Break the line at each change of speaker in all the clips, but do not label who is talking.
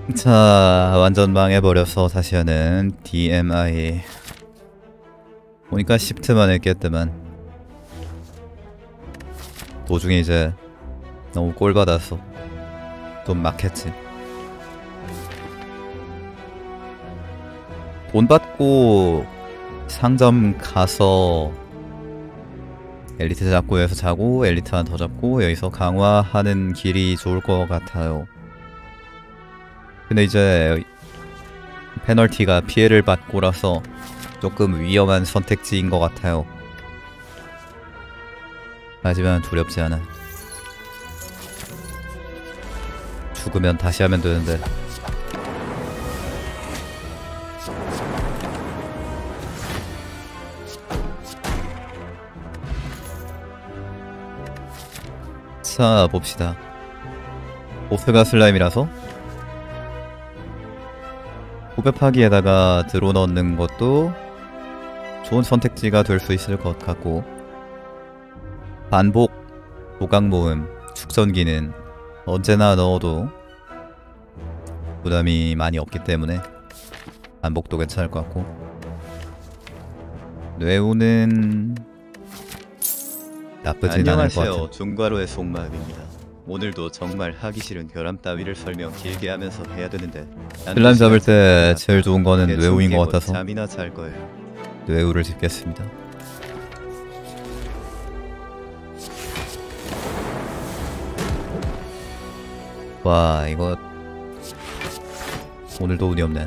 자, 완전 망해버려서 다시 하는 DMI. 보니까 시프트만 했겠더만 도중에 이제 너무 꼴받아서 좀 막혔지. 돈 받고 상점 가서 엘리트 잡고 여기서 자고 엘리트 하나 더 잡고 여기서 강화하는 길이 좋을 것 같아요. 근데 이제 페널티가 피해를 받고라서 조금 위험한 선택지인 것 같아요. 하지만 두렵지 않아. 죽으면 다시 하면 되는데. 자, 봅시다. 보스가 슬라임이라서 후배 파기에다가 들어 넣는 것도 좋은 선택지가 될 수 있을 것 같고, 반복 도각 모음 축전기는 언제나 넣어도 부담이 많이 없기 때문에 반복도 괜찮을 것 같고, 뇌우는 나쁘진 않을 것 같아요. 중과로의 속마음입니다. 오늘도 정말 하기 싫은 결함 따위를 설명 길게 하면서 해야 되는데 슬라임 잡을 때 제일 좋은 거는 뇌우인 것 같아서 잠이나 잘 거예요. 뇌우를 짓겠습니다. 와, 이거 오늘도 운이 없네.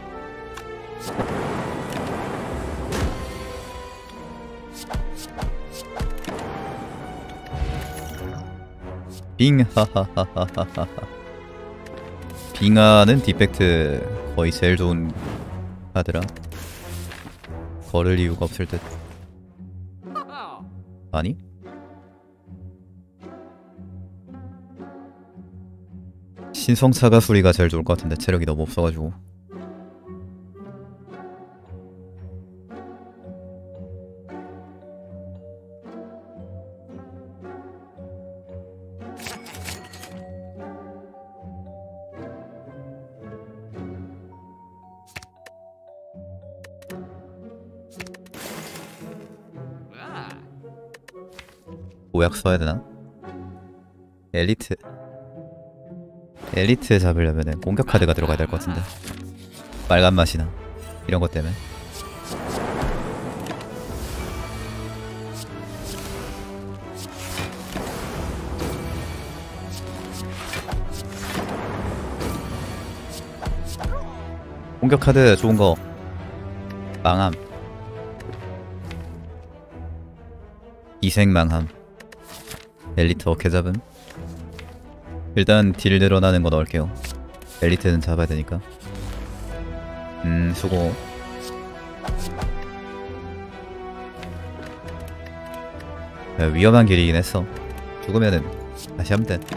빙 하하하하하하. 빙하는 디펙트 거의 제일 좋은 카드라 걸을 이유가 없을 듯. 아니? 신성차가 수리가 제일 좋을 것 같은데 체력이 너무 없어가지고. 보약 써야 되나? 엘리트 잡으려면은 공격 카드가 들어가야 될 것 같은데, 빨간 맛이나 이런 것 때문에. 공격 카드 좋은 거 망함, 이생망함, 엘리트 어케 잡음. 일단 딜 늘어나는 거 넣을게요. 엘리트는 잡아야 되니까. 수고. 야, 위험한 길이긴 했어. 죽으면은 다시 하면 돼.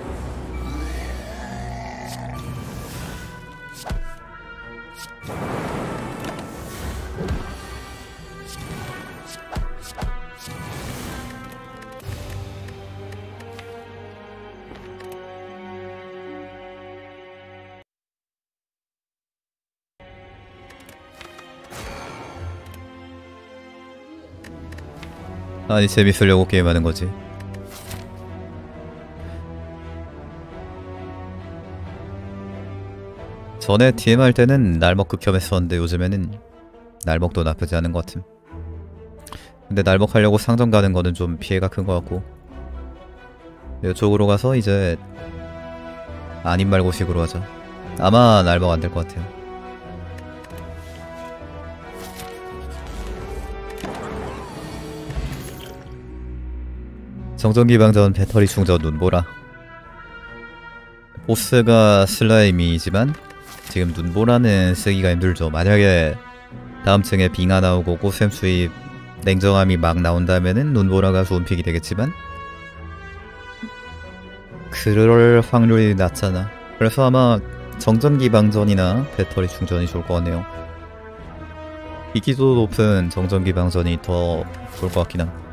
아니, 재밌으려고 게임하는 거지. 전에 DM 할 때는 날먹 극혐했었는데 요즘에는 날먹도 나쁘지 않은 것 같음. 근데 날먹 하려고 상점 가는 거는 좀 피해가 큰 것 같고, 이쪽으로 가서 이제 아님 말고식으로 하자. 아마 날먹 안 될 것 같아요. 정전기 방전 배터리 충전 눈보라. 보스가 슬라임이지만 지금 눈보라는 쓰기가 힘들죠. 만약에 다음 층에 빙하 나오고 꽃샘 수입 냉정함이 막 나온다면은 눈보라가 좋은 픽이 되겠지만 그럴 확률이 낮잖아. 그래서 아마 정전기 방전이나 배터리 충전이 좋을 것 같네요. 비기도 높은 정전기 방전이 더 좋을 것 같긴 함.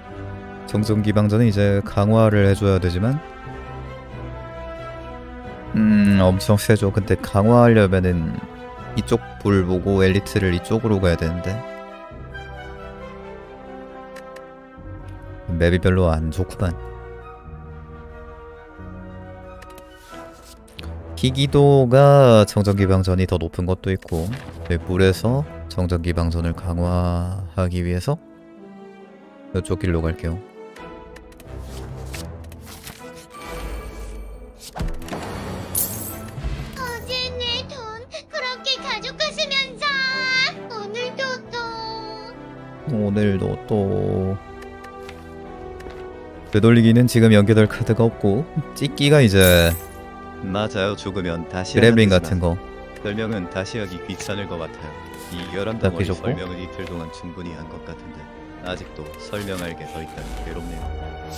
정전기 방전은 이제 강화를 해줘야 되지만 엄청 세죠. 근데 강화하려면은 이쪽 불 보고 엘리트를 이쪽으로 가야 되는데 맵이 별로 안 좋구만. 희귀도가 정전기방전이 더 높은 것도 있고, 불에서 정전기방전을 강화하기 위해서 이쪽 길로 갈게요.
어제 내 돈 그렇게 가져갔으면서 오늘도
또 되돌리기는 지금 연계될 카드가 없고, 찍기가 이제
맞아요. 죽으면 다시
그래블링
하나
같은 거.
설명은 다시 하기 귀찮을 것 같아요. 이
딱히
11덩어리
좋고.
설명은 이틀 동안 충분히 한 것 같은데 아직도 설명할 게 더 있다니 괴롭네요.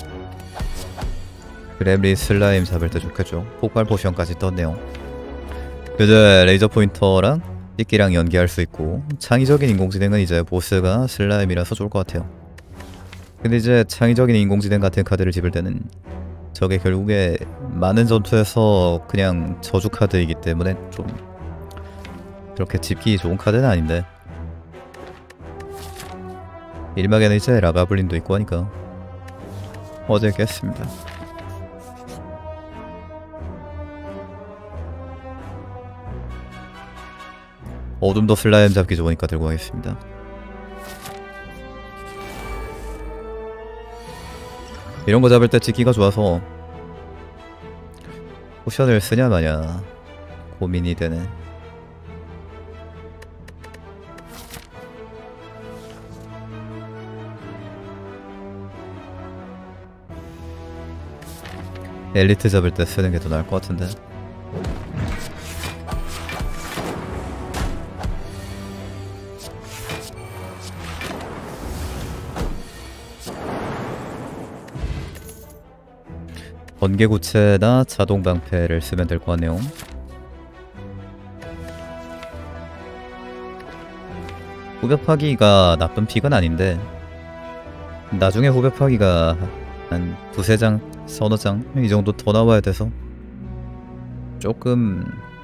그래블린 슬라임 잡을 때 좋겠죠. 폭발 포션까지 떴네요. 이제 레이저 포인터랑 찍기랑 연계할 수 있고, 창의적인 인공지능은 이제 보스가 슬라임이라서 좋을 것 같아요. 근데 이제 창의적인 인공지능 같은 카드를 집을 때는 저게 결국에 많은 전투에서 그냥 저주 카드이기 때문에 좀 그렇게 집기 좋은 카드는 아닌데, 일막에는 이제 라가블린도 있고 하니까 어제 깼습니다. 어둠도 슬라임 잡기 좋으니까 들고 가겠습니다. 이런 거 잡을 때 찍기가 좋아서 포션을 쓰냐 마냐 고민이 되네. 엘리트 잡을 때 쓰는 게 더 나을 것 같은데. 번개구체나 자동방패를 쓰면 될 것 같네요. 후벼파기가 나쁜 픽은 아닌데, 나중에 후벼파기가 한 두세 장, 서너 장 이 정도 더 나와야 돼서 조금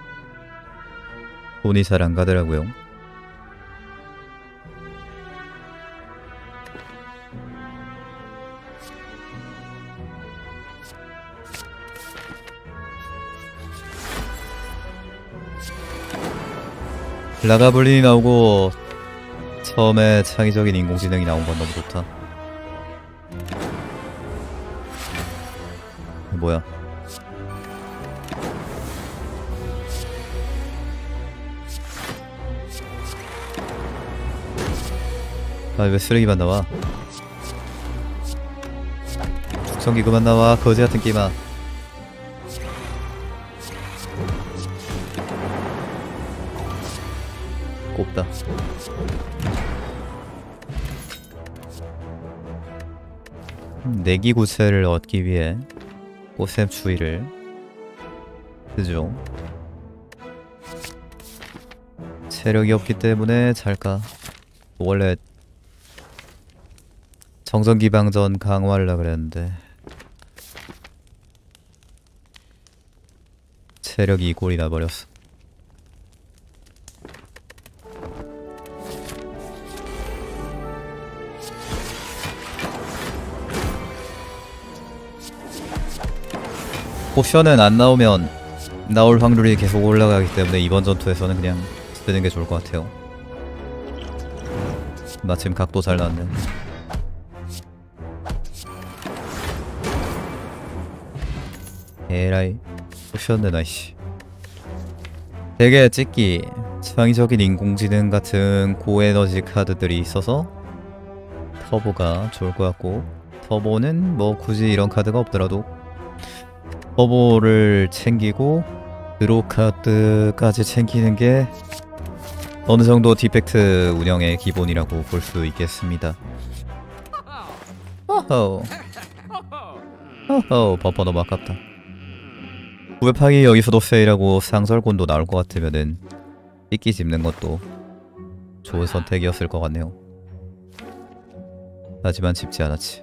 돈이 잘 안 가더라고요. 라가블린이 나오고 처음에 창의적인 인공지능이 나온 건 너무 좋다. 뭐야? 아, 왜 쓰레기만 나와? 축성기 그만 나와, 거지 같은 게임아. 꼽다. 내기 구체를 얻기 위해 오셈 추위를 쓰죠. 체력이 없기 때문에 잘까. 원래 정전기방전 강화하려고 그랬는데 체력이 이 꼴이 나버렸어. 포션은 안 나오면 나올 확률이 계속 올라가기 때문에 이번 전투에서는 그냥 쓰는 게 좋을 것 같아요. 마침 각도 잘 나왔네. 에라이 포션은 아이씨. 되게 찍기 창의적인 인공지능 같은 고에너지 카드들이 있어서 터보가 좋을 것 같고, 터보는 뭐 굳이 이런 카드가 없더라도 터보를 챙기고 드로우 카드까지 챙기는 게 어느 정도 디펙트 운영의 기본이라고 볼 수 있겠습니다. 어허 어허, 버퍼 너무 아깝다. 구배파기 여기서도 세일하고 상설곤도 나올 것 같으면은 삐끼 집는 것도 좋은 선택이었을 것 같네요. 하지만 집지 않았지.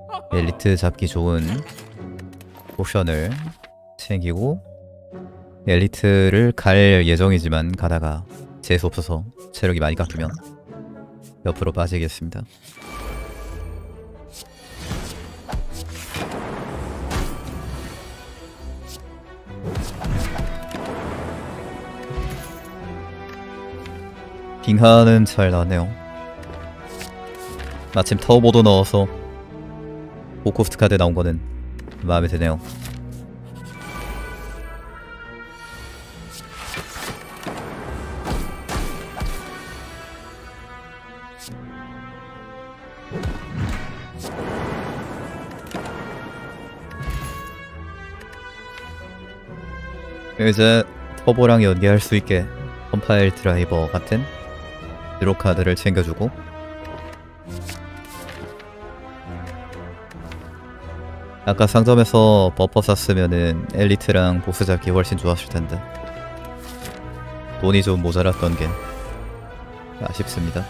엘리트 잡기 좋은 포션을 챙기고 엘리트를 갈 예정이지만 가다가 재수 없어서 체력이 많이 깎이면 옆으로 빠지겠습니다. 빙하는 잘 나왔네요. 마침 터보도 넣어서 보코스트 카드 나온 거는 마음에 드네요. 이제 터보랑 연계할 수 있게 컴파일 드라이버 같은 드로 카드를 챙겨주고 아까 상점에서 버퍼 샀으면은 엘리트랑 보스 잡기 훨씬 좋았을 텐데 돈이 좀 모자랐던 게 아쉽습니다.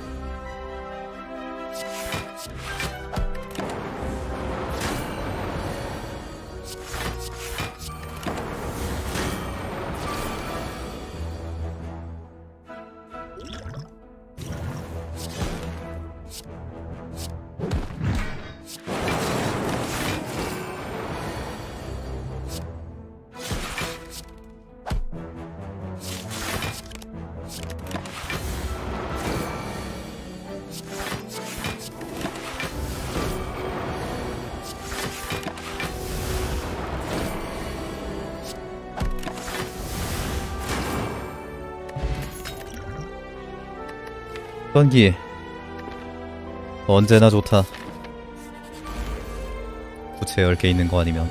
전기 언제나 좋다. 구체 10개 있는 거 아니면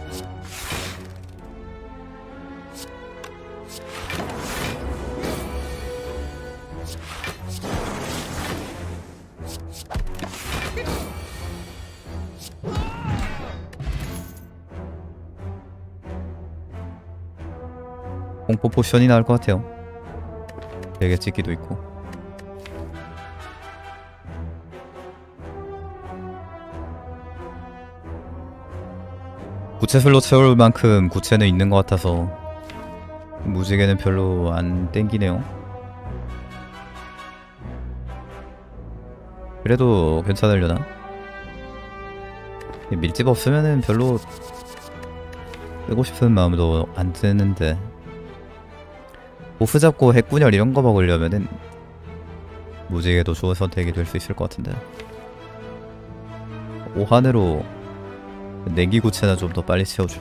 공포 포션이 나을 것 같아요. 되게 찍기도 있고. 구체술로 채울 만큼 구체는 있는 것 같아서 무지개는 별로 안 땡기네요. 그래도 괜찮으려나? 밀집 없으면은 별로 빼고 싶은 마음도 안 드는데 보스 잡고 핵분열 이런 거 먹으려면은 무지개도 좋은 선택이 될 수 있을 것 같은데 오한으로 냉기 구체나 좀 더 빨리 채워줘.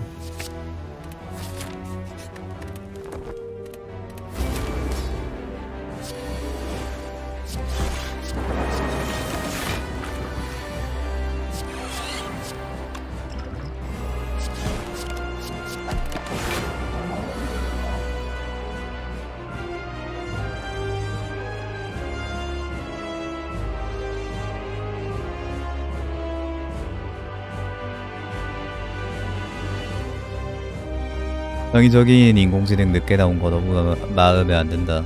창의적인 인공지능 늦게 나온 거 너무 마음에 안 든다.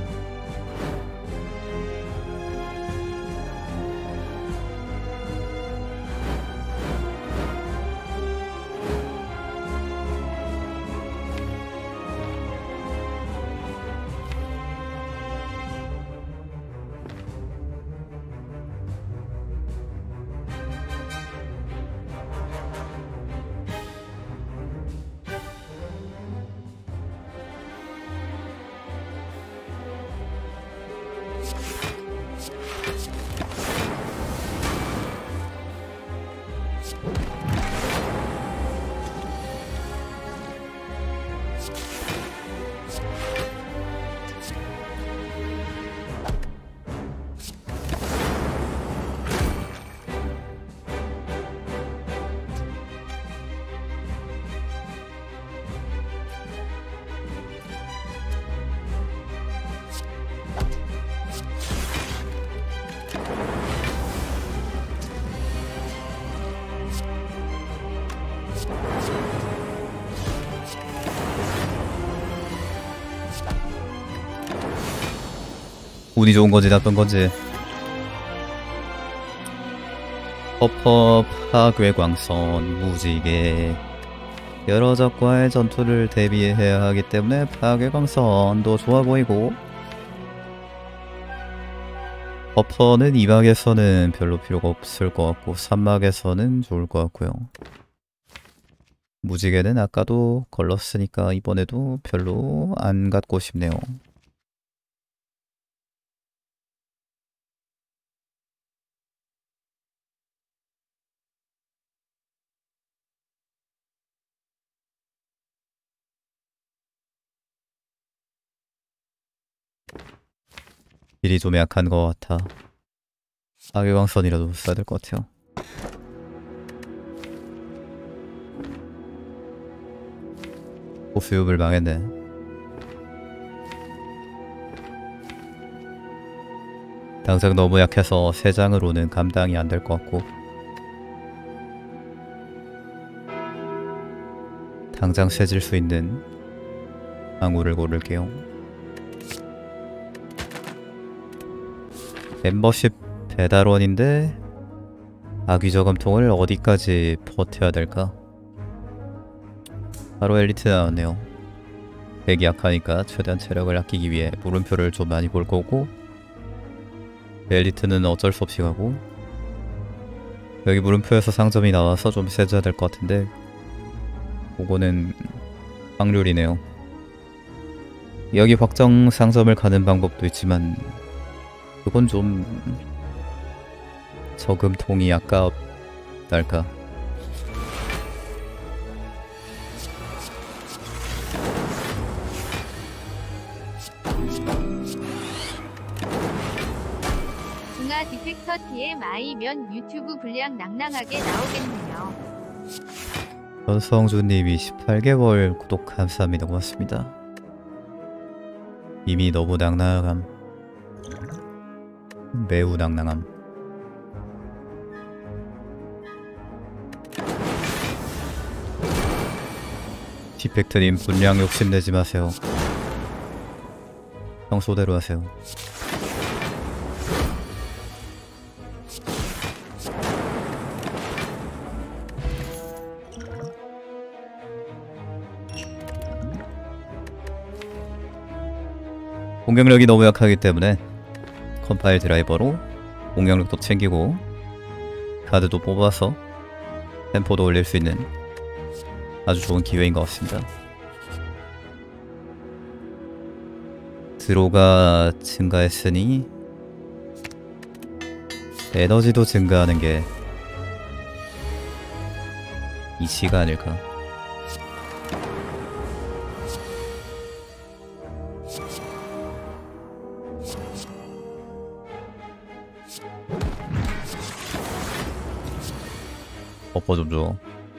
운이 좋은 건지 나쁜 건지 퍼퍼 파괴광선 무지개 여러 적과의 전투를 대비해야 하기 때문에 파괴광선도 좋아 보이고 버퍼는 2막에서는 별로 필요가 없을 것 같고 3막에서는 좋을 것 같고요. 무지개는 아까도 걸렀으니까 이번에도 별로 안 갖고 싶네요. 딜이 좀 약한 것 같아. 파괴광선이라도 써야 될 것 같아요. 보수육을 망했네. 당장 너무 약해서 3장으로는 감당이 안 될 것 같고 당장 세질 수 있는 방울을 고를게요. 멤버십 배달원인데 아귀저금통을 어디까지 버텨야 될까? 바로 엘리트 나왔네요. 백이 약하니까 최대한 체력을 아끼기 위해 물음표를 좀 많이 볼 거고 엘리트는 어쩔 수 없이 가고 여기 물음표에서 상점이 나와서 좀 세져야 될 것 같은데 그거는 확률이네요. 여기 확정 상점을 가는 방법도 있지만 그건 좀 저금통이 아깝달까.
중화 디펙터 TMI면 유튜브 분량 낭낭하게 나오겠네요.
전성주님 28개월 구독 감사합니다. 고맙습니다. 이미 너무 낭낭함. 매우 낭낭함. 디펙트님 분량 욕심내지 마세요. 평소대로 하세요. 공격력이 너무 약하기 때문에 컴파일 드라이버로 공격력도 챙기고 카드도 뽑아서 템포도 올릴 수 있는 아주 좋은 기회인 것 같습니다. 드로가 증가했으니 에너지도 증가하는 게 이치가 아닐까. 버퍼 좀 줘.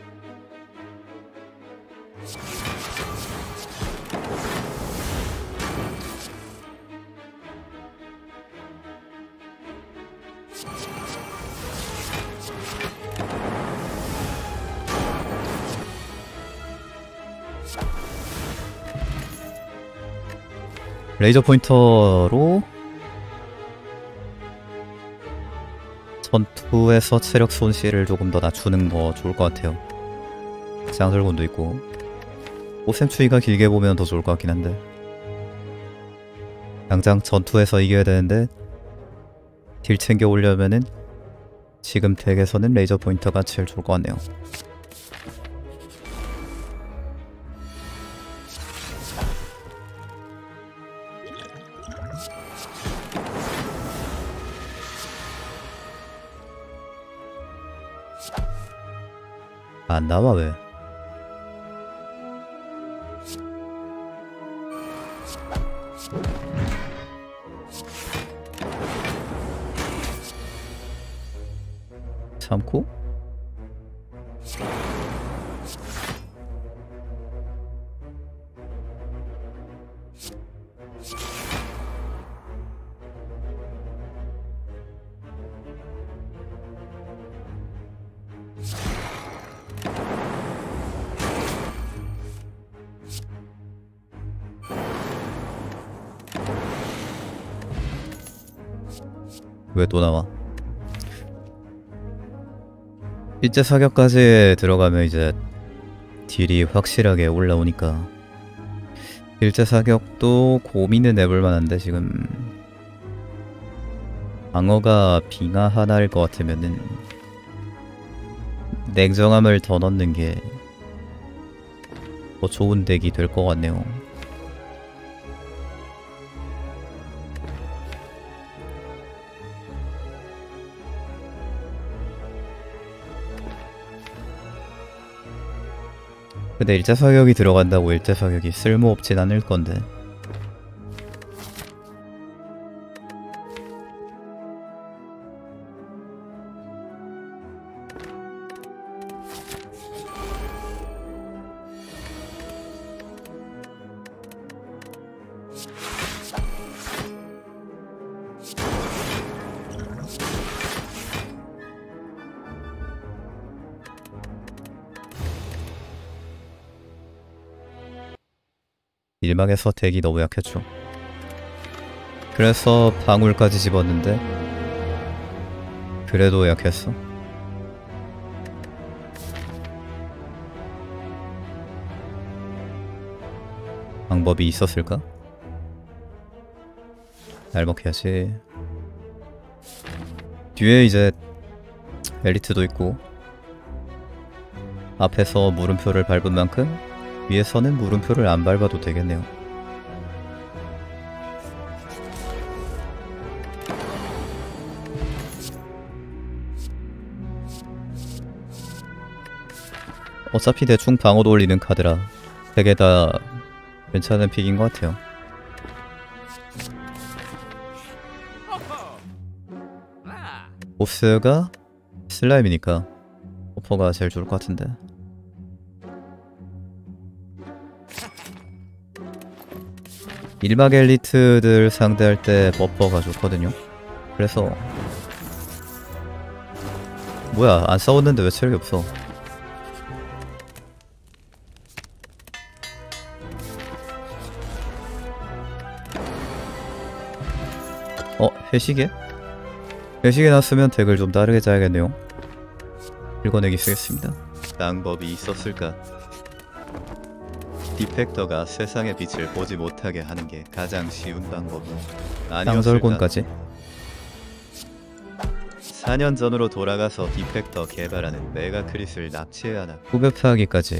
레이저 포인터로 전투에서 체력 손실을 조금 더 낮추는 거 좋을 것 같아요. 쌍절곤도 있고 오셈 추이가 길게 보면 더 좋을 것 같긴 한데 당장 전투에서 이겨야 되는데 딜 챙겨 오려면은 지금 덱에서는 레이저 포인터가 제일 좋을 것 같네요. 안 나와 왜? 참고? 왜 또 나와? 실제 사격까지 들어가면 이제 딜이 확실하게 올라오니까 실제 사격도 고민은 해볼 만한데 지금 방어가 빙하 하나일 것 같으면은 냉정함을 더 넣는 게 더 좋은 덱이 될 것 같네요. 근데 일자 사격이 들어간다고 일자 사격이 쓸모없진 않을 건데. 일막에서 덱이 너무 약했죠. 그래서 방울까지 집었는데 그래도 약했어. 방법이 있었을까? 날 먹혀야지. 뒤에 이제 엘리트도 있고 앞에서 물음표를 밟은 만큼 위에서는 물음표를 안 밟아도 되겠네요. 어차피 대충 방어도 올리는 카드라 되게 다 괜찮은 픽인 것 같아요. 보스가 슬라임이니까 버퍼가 제일 좋을 것 같은데. 일막 엘리트들 상대할 때 버퍼가 좋거든요. 그래서 뭐야, 안 싸웠는데 왜 체력이 없어? 해시계? 해시계 났으면 덱을 좀 다르게 짜야겠네요. 읽어내기 쓰겠습니다.
방법이 있었을까? 디펙터가 세상의 빛을 보지 못하게 하는 게 가장 쉬운 방법은 아니었을까?
땅설곤까지.
4년 전으로 돌아가서 디펙터 개발하는 메가크릿을 납치해야 하나?
후배 파악기까지.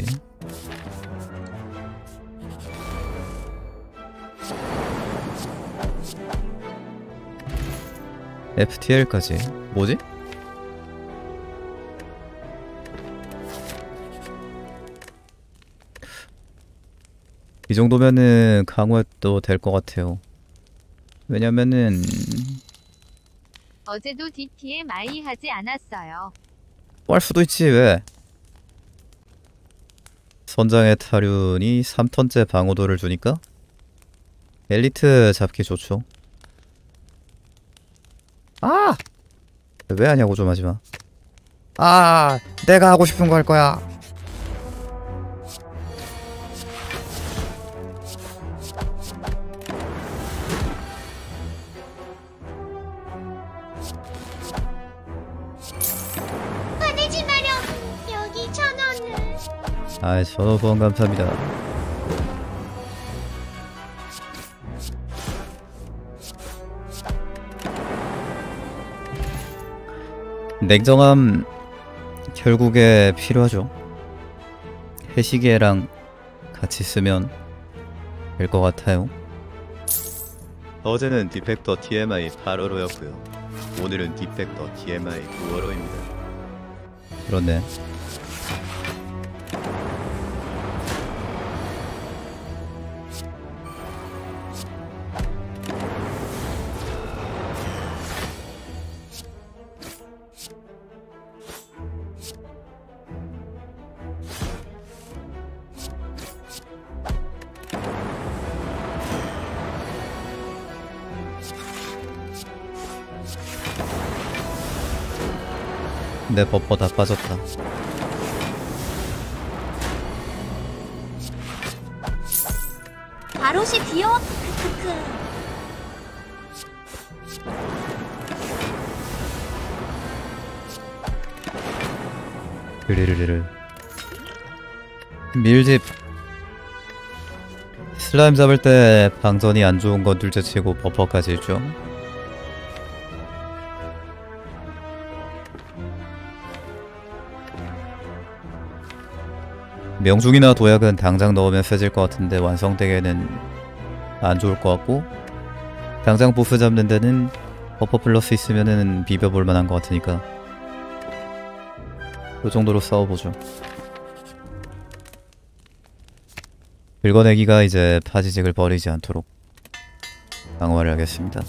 FTL까지. 뭐지? 이 정도면은 강화도 될 것 같아요. 왜냐면은
어제도 DTMI 하지 않았어요.
할 수도 있지. 왜? 선장의 타륜이 3턴째 방어도를 주니까 엘리트 잡기 좋죠. 아! 왜 하냐고 좀 하지마. 아! 내가 하고 싶은 거 할 거야.
화내지 마렴. 여기 1,000원을.
아이, 전화번 감사합니다. 냉정함 결국에 필요하죠. 해시계랑 같이 쓰면 될 것 같아요.
어제는 디펙터 TMI 8월호였고요. 오늘은 디펙터 TMI 9월호입니다.
그렇네. 내 버퍼 다 빠졌다.
바로시 귀여워. 크크크.
르르르르. 밀집. 슬라임 잡을 때 방전이 안 좋은 건 둘째치고 버퍼까지 있죠. 명중이나 도약은 당장 넣으면 세질 것 같은데 완성되기에는 안 좋을 것 같고, 당장 보스 잡는 데는 버퍼 플러스 있으면은 비벼볼 만한 것 같으니까 요 정도로 싸워보죠. 긁어내기가 이제 파지직을 버리지 않도록 강화를 하겠습니다.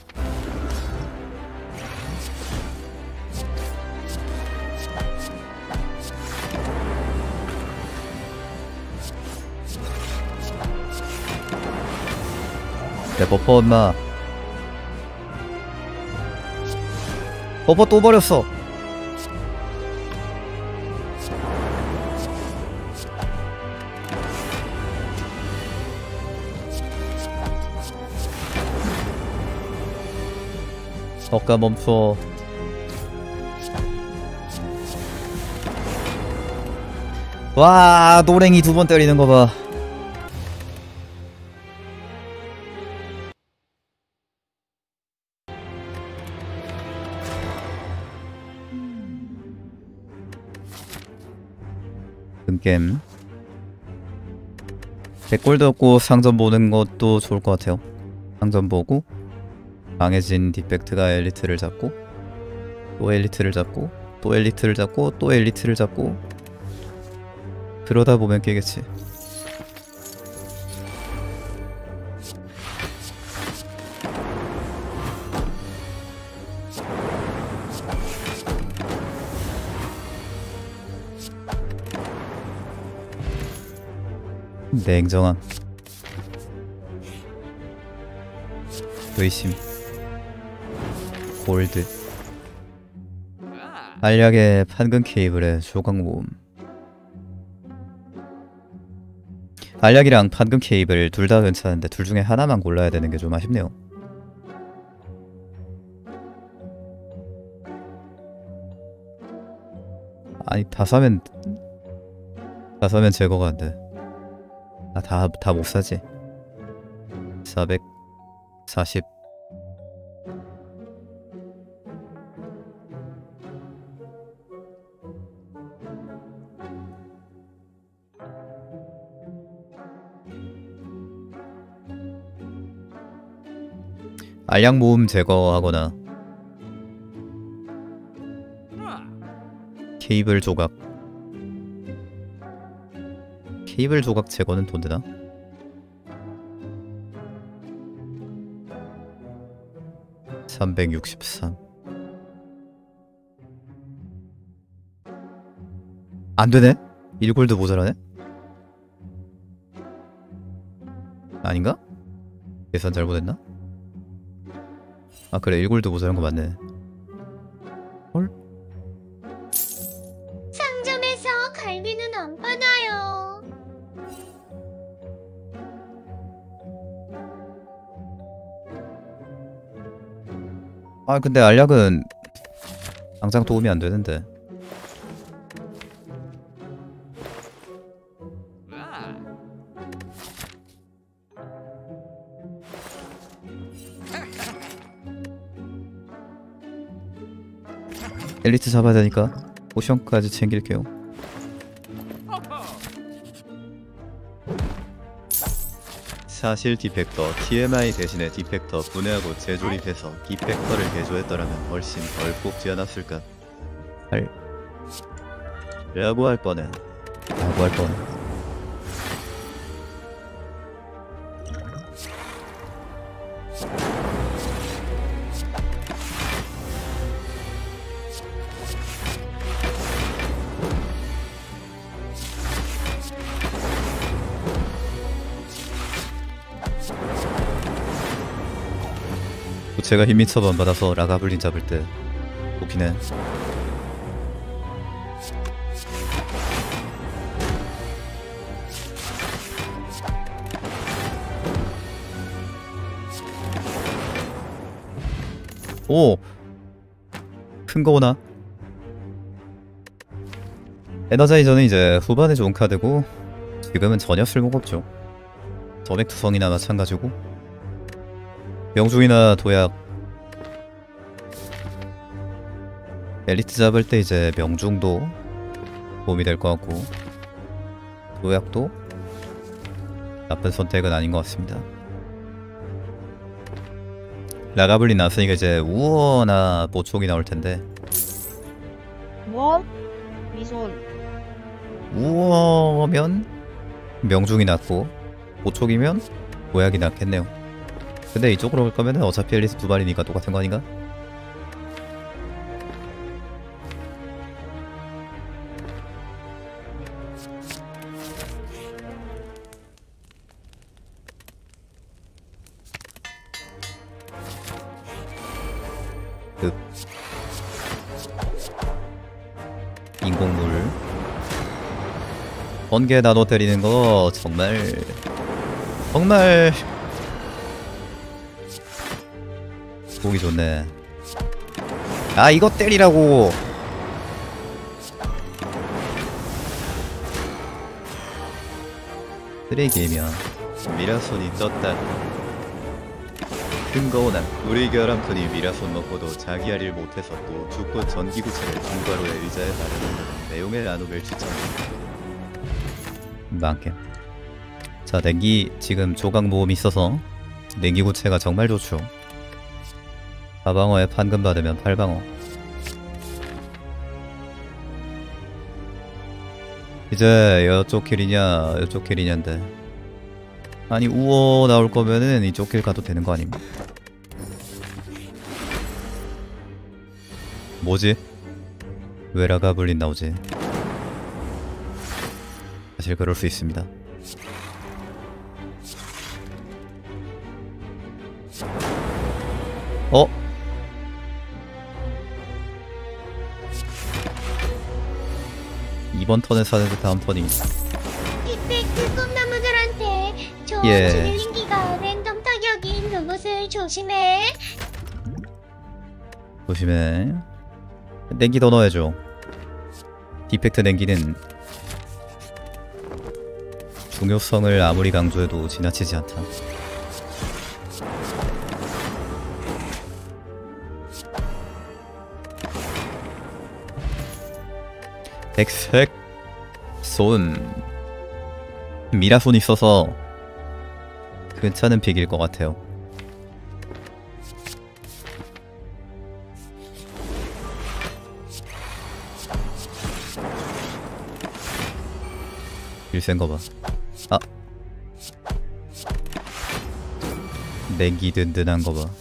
내 버퍼 엄마. 버퍼 또 버렸어. 덕가 멈춰. 와, 노랭이 2번 때리는 거 봐. 금겜. 백골도 없고 상점 보는 것도 좋을 것 같아요. 상점 보고 강해진 디펙트가 엘리트를 잡고 또 엘리트를 잡고 또 엘리트를 잡고 또 엘리트를 잡고 그러다 보면 깨겠지. 냉정함, 의심, 골드, 알약의 판금 케이블의 조각 모음. 알약이랑 판금 케이블 둘 다 괜찮은데 둘 중에 하나만 골라야 되는 게 좀 아쉽네요. 아니 다 사면 제거가 안 돼. 아, 다 못 사지. 440. 알약 모음 제거하거나 케이블 조각. 케이블 조각 제거는 돈 되나? (363) 안되네? 1골드 모자라네? 아닌가? 계산 잘못했나? 아 그래 1골드 모자란 거 맞네. 헐?
상점에서 갈비는 안 파나요?
아 근데 알약은 당장 도움이 안 되는데. 엘리트 잡아야 되니까 포션까지 챙길게요.
사실 디펙터 TMI 대신에 디펙터 분해하고 재조립해서 디펙터를 개조했더라면 훨씬 덜 뽑지 않았을까? 라고 할 뻔해.
제가 힘이 처번 받아서 라가블린 잡을 때 좋기는. 오! 큰 거 오나? 에너자이저는 이제 후반에 좋은 카드고 지금은 전혀 쓸모가 없죠. 점액 투성이나 마찬가지고 명중이나 도약 엘리트 잡을 때 이제 명중도 도움이 될 것 같고 도약도 나쁜 선택은 아닌 것 같습니다. 라가블린 나왔으니까 이제 우어나 보촉이 나올 텐데
뭐? 미손.
우어면 명중이 낫고 보촉이면 도약이 낫겠네요. 근데 이쪽으로 갈 거면은 어차피 엘리트 두 발이니까 똑같은 거 아닌가? 인공물 번개 나눠 때리는 거 정말 보기 좋네. 아 이거 때리라고. 쓰레기 게임이야.
미라손이 떴다. 뜬거오나 우리 결함꾼이 미라손 먹고도 자기 할 일 못해서 또 죽고 전기구체를 중괄호의 의자에 바르는 내용의 나눔을 추천합니다.
망겜. 자 냉기 지금 조각 모음이 있어서 냉기 구체가 정말 좋죠. 4방어에 판금 받으면 8방어. 이제 이쪽 길이냐 이쪽 길이냐인데 아니 우어 나올 거면은 이쪽 길 가도 되는 거 아닙니까? 뭐지? 왜 라가블린 나오지? 사실 그럴 수 있습니다. 어? 이번 턴에 사는데 다음 턴이
빅팩트 꿈나무들한테 저
예.
지능기가 랜덤 타격인 그것을 조심해.
조심해. 냉기 더 넣어야죠. 디펙트 냉기는 중요성을 아무리 강조해도 지나치지 않다. 백색 손 미라손 있어서 괜찮은 픽일 것 같아요. 일센 거 봐. 아 냉기 든든한 거 봐.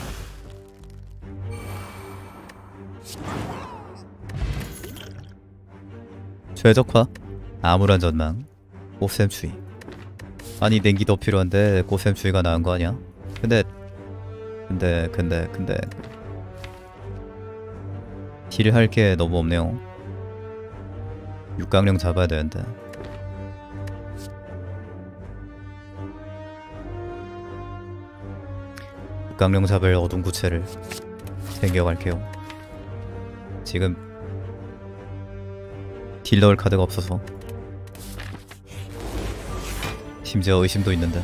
최적화 암울한 전망 꽃샘추위. 아니 냉기 더 필요한데 꽃샘추위가 나은 거 아니야? 근데 딜할 게 너무 없네요. 육강령 잡아야 되는데. 육강령 잡을 어둠 구체를 챙겨갈게요. 지금 딜 넣을 카드가 없어서 심지어 의심도 있는데.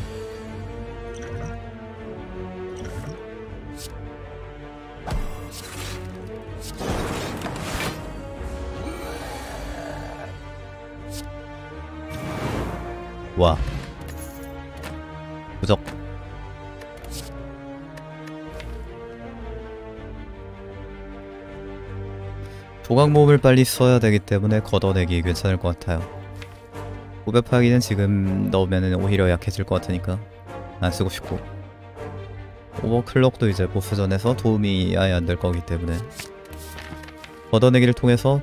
와 부적. 조각 모음을 빨리 써야 되기 때문에 걷어내기 괜찮을 것 같아요. 고배 파기는 지금 넣으면 오히려 약해질 것 같으니까 안 쓰고 싶고, 오버클럭도 이제 보스전에서 도움이 아예 안 될 거기 때문에 걷어내기를 통해서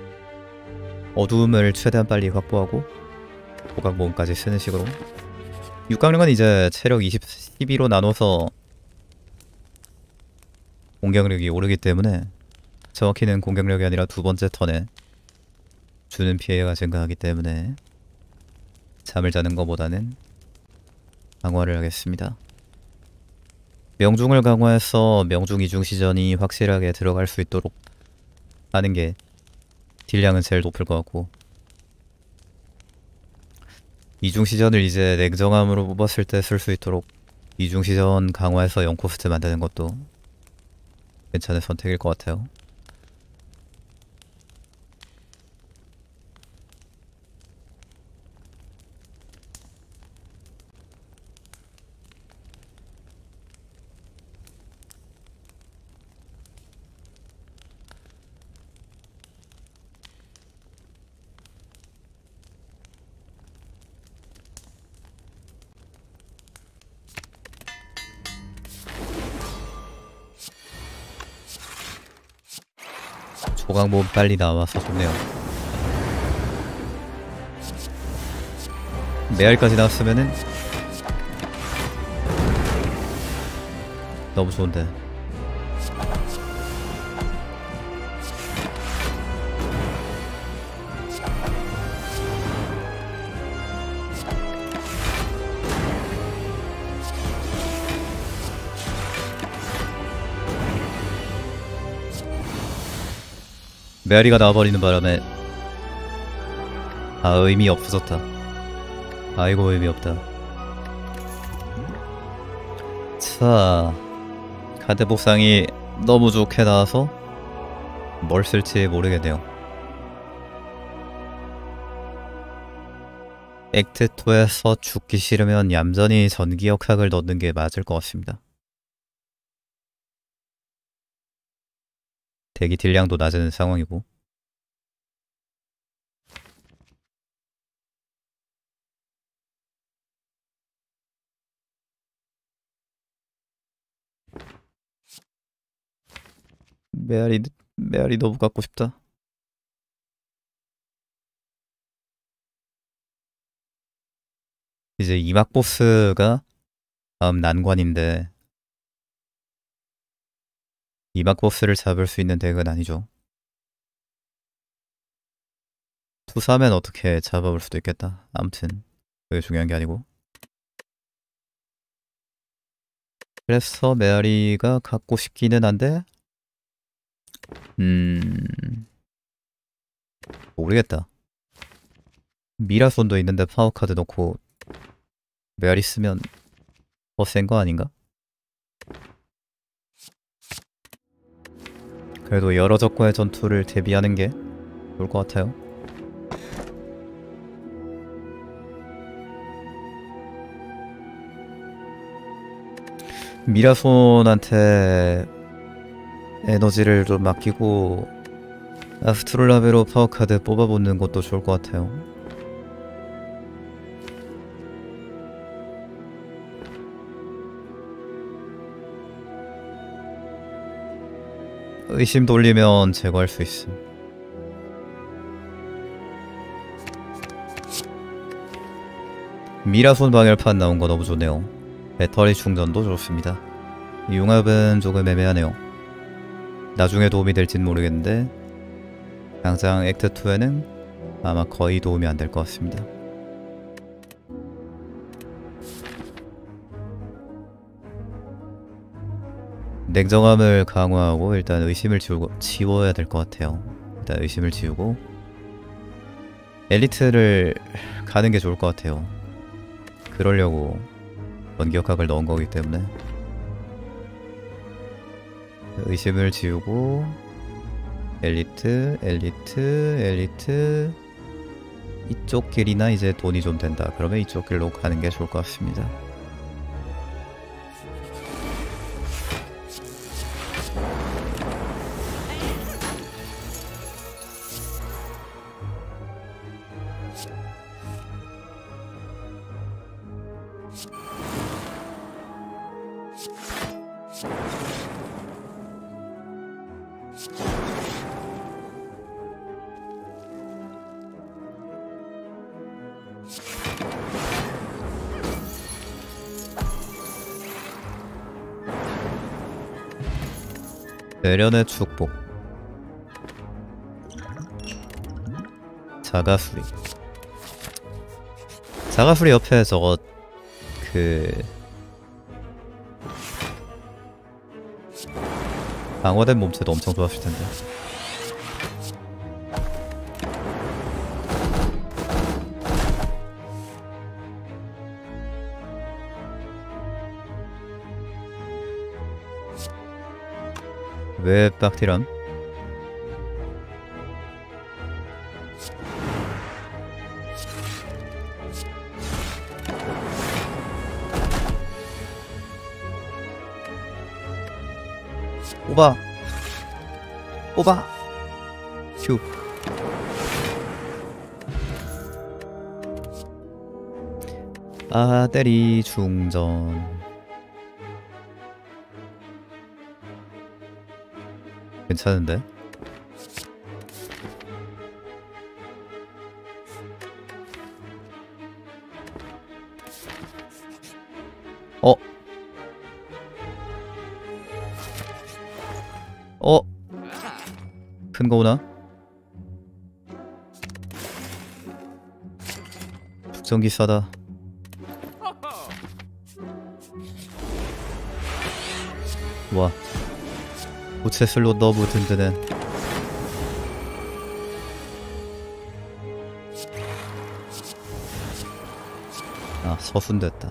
어두움을 최대한 빨리 확보하고 조각 모음까지 쓰는 식으로. 육강령은 이제 체력 12로 나눠서 공격력이 오르기 때문에 정확히는 공격력이 아니라 두 번째 턴에 주는 피해가 증가하기 때문에 잠을 자는 것보다는 강화를 하겠습니다. 명중을 강화해서 명중 이중 시전이 확실하게 들어갈 수 있도록 하는 게 딜량은 제일 높을 것 같고, 이중시전을 이제 냉정함으로 뽑았을 때 쓸 수 있도록 이중시전 강화해서 0코스트 만드는 것도 괜찮은 선택일 것 같아요. 조각몸 빨리 나와서 좋네요. 메알까지 나왔으면은 너무 좋은데. 메아리가 나와버리는 바람에 의미 없어졌다. 아이고 의미 없다. 자, 카드 복상이 너무 좋게 나와서 뭘 쓸지 모르겠네요. 액트 2에서 죽기 싫으면 얌전히 전기역학을 넣는 게 맞을 것 같습니다. 대기 딜량도 낮은 상황이고. 메아리 너무 갖고 싶다. 이제 이막 보스가 다음 난관인데 이막 보스를 잡을 수 있는 덱은 아니죠. 투사면 어떻게 잡아볼 수도 있겠다. 아무튼 그게 중요한 게 아니고. 그래서 메아리가 갖고 싶기는 한데 모르겠다. 미라손도 있는데 파워카드 넣고 메아리 쓰면 더 센 거 아닌가? 그래도 여러 적과의 전투를 대비하는 게 좋을 것 같아요. 미라손한테 에너지를 좀 맡기고 아스트롤라베로 파워카드 뽑아보는 것도 좋을 것 같아요. 의심 돌리면 제거할 수 있음. 미라손 방열판 나온 거 너무 좋네요. 배터리 충전도 좋습니다. 융합은 조금 애매하네요. 나중에 도움이 될진 모르겠는데 당장 액트 2에는 아마 거의 도움이 안 될 것 같습니다. 냉정함을 강화하고 일단 의심을 지워야 될 것 같아요. 일단 의심을 지우고 엘리트를 가는 게 좋을 것 같아요. 그러려고 원기역학을 넣은 거기 때문에 의심을 지우고 엘리트 이쪽 길이나 이제 돈이 좀 된다. 그러면 이쪽 길로 가는 게 좋을 것 같습니다. 내련의 축복 자가수리 옆에 저거 방어된 몸체도 엄청 좋았을 텐데. 왜 빡티람? 뽑아! 뽑아! 휴. 아, 때리 중전. 괜찮은데? 어? 어? 큰 거 오나? 북전기 싸다. 와, 고체 슬롯 너무 든든해. 아, 서순됐다.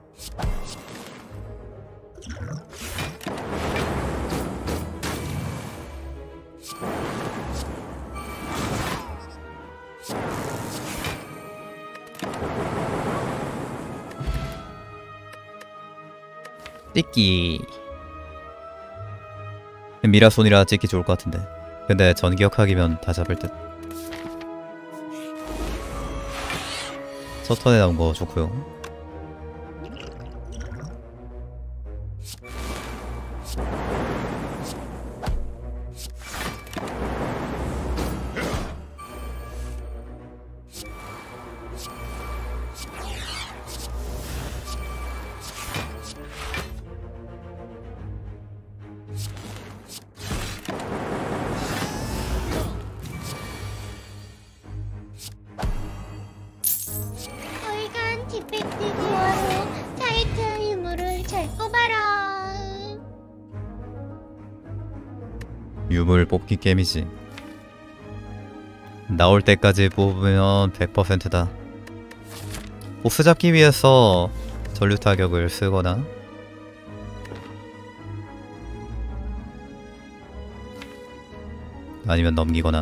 찍기. 미라손이라 찍기 좋을 것 같은데. 근데 전기역학이면 다 잡을 듯. 첫 턴에 나온 거 좋고요.
빨간 디펙트 기어로 타이트 유물을 잘 뽑아라.
유물 뽑기 게임이지. 나올 때까지 뽑으면 100%다. 보스 잡기 위해서 전류 타격을 쓰거나 아니면 넘기거나.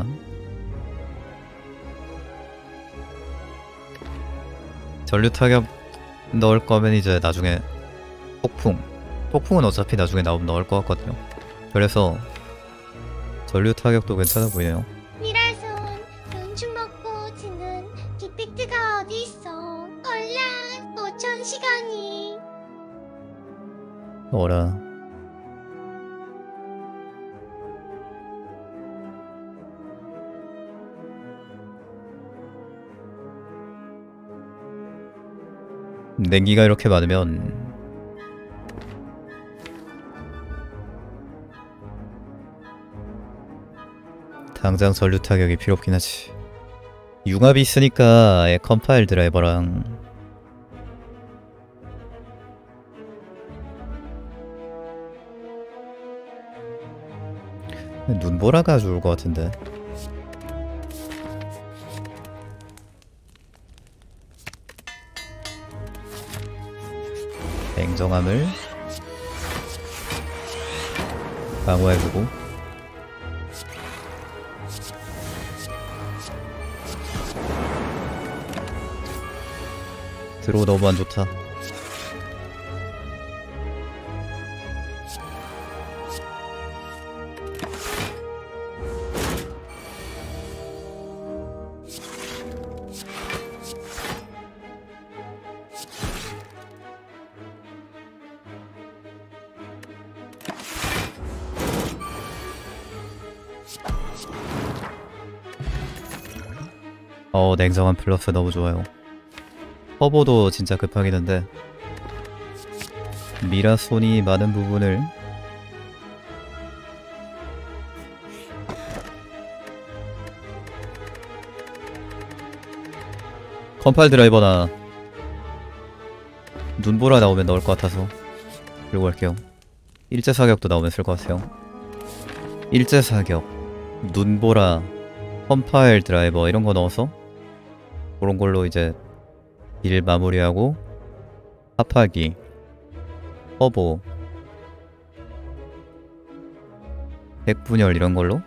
전류 타격 넣을 거면 이제 나중에 폭풍은 어차피 나중에 나오면 넣을 것 같거든요. 그래서 전류 타격도 괜찮아 보이네요.
미라손 눈춤 먹고 지는 디펙트가 어디 있어? 얼라 5,000시간이.
어라. 냉기가 이렇게 많으면 당장 전류 타격이 필요 없긴 하지. 융합이 있으니까 컴파일 드라이버랑 눈보라가 좋을 것 같은데. 냉정함을 강화해주고 드로우 너무 안 좋다. 냉정한 플러스 너무 좋아요. 터보도 진짜 급하긴 한데 미라손이 많은 부분을 컴파일 드라이버나 눈보라 나오면 넣을 것 같아서 들고 갈게요. 일제사격도 나오면 쓸 것 같아요. 일제사격, 눈보라, 컴파일 드라이버 이런 거 넣어서 그런 걸로 이제 일 마무리하고 합하기, 터보 핵분열 이런 걸로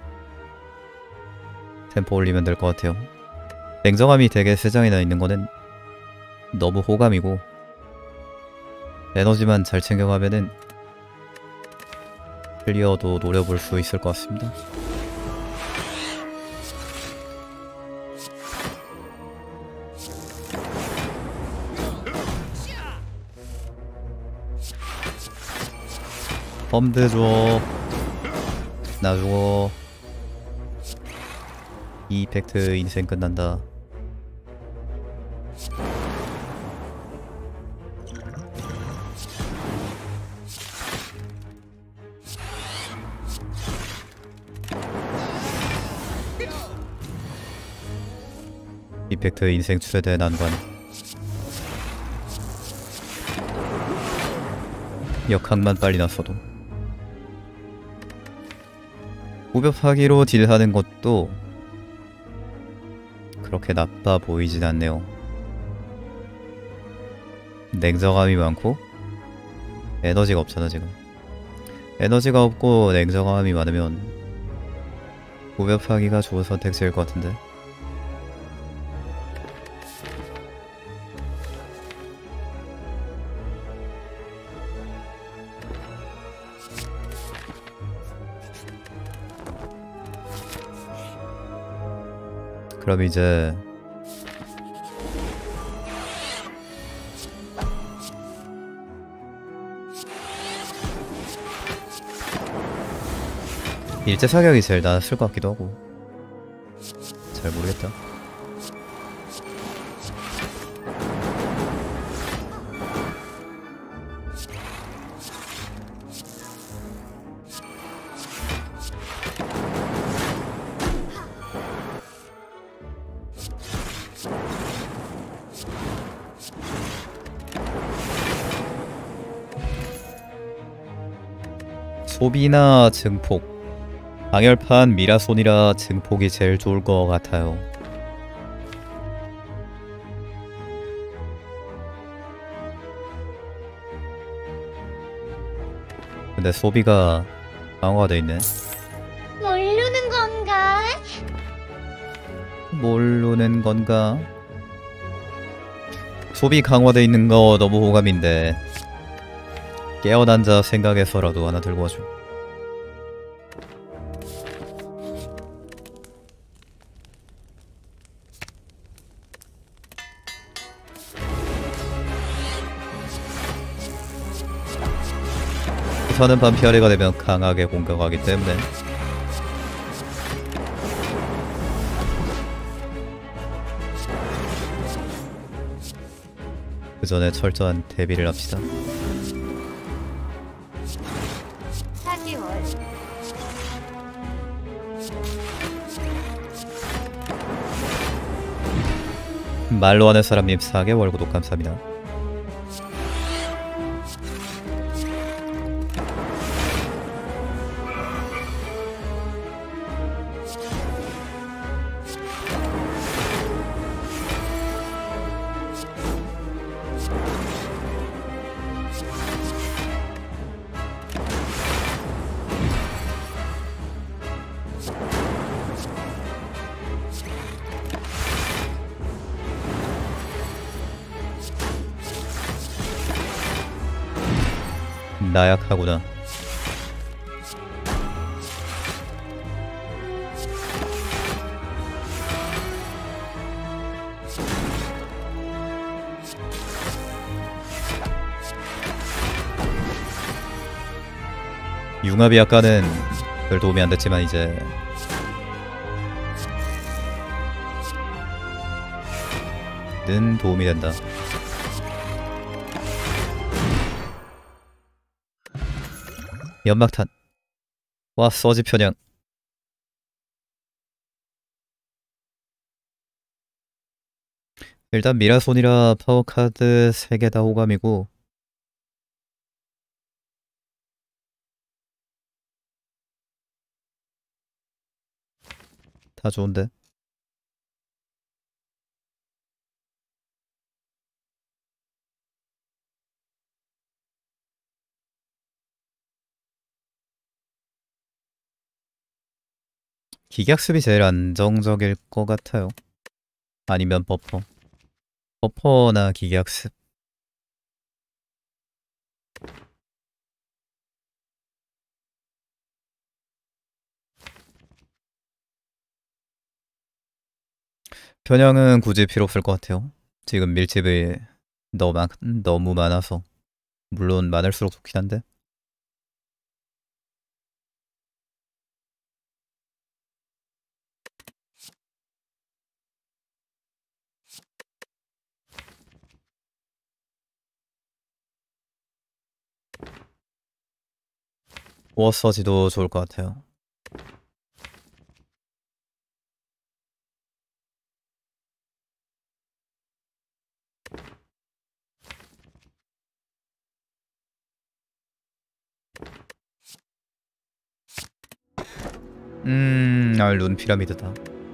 템포 올리면 될 것 같아요. 냉정함이 되게 세장이나 있는 거는 너무 호감이고, 에너지만 잘 챙겨가면은 클리어도 노려볼 수 있을 것 같습니다. 범드 줘. 나 죽어. 이펙트 인생 끝난다. 이펙트 인생 최대 난관. 역학만 빨리 났어도. 무벽파기로 딜하는 것도 그렇게 나빠 보이진 않네요. 냉정함이 많고 에너지가 없잖아 지금. 에너지가 없고 냉정함이 많으면 무벽파기가 좋은 선택지일 것 같은데. 그럼 이제 일제 사격이 제일 낫을 것 같기도 하고. 잘 모르겠다. 소비나 증폭, 방열판 미라손이라 증폭이 제일 좋을 것 같아요. 근데 소비가 강화가 돼 있네.
모르는 건가?
모르는 건가? 소비 강화돼 있는 거 너무 호감인데 깨어난 자 생각해서라도 하나 들고 와줘. 우선은 반피아래가 되면 강하게 공격하기 때문에 그 전에 철저한 대비를 합시다.
4개월.
말로 하는 사람님 4개월 구독 감사합니다. 나약하구나. 융합이 아까는 별 도움이 안 됐지만 이제 는 도움이 된다. 연막탄. 와, 서지 편향. 일단 미라손이라 파워카드 3개 다 호감이고 다 좋은데. 기계학습이 제일 안정적일 것 같아요. 아니면 버퍼. 버퍼나 기계학습. 편향은 굳이 필요 없을 것 같아요. 지금 밀집이 너무 많아서. 물론 많을수록 좋긴 한데. 워서지도 좋을 것 같아요. 룬 피라미드다.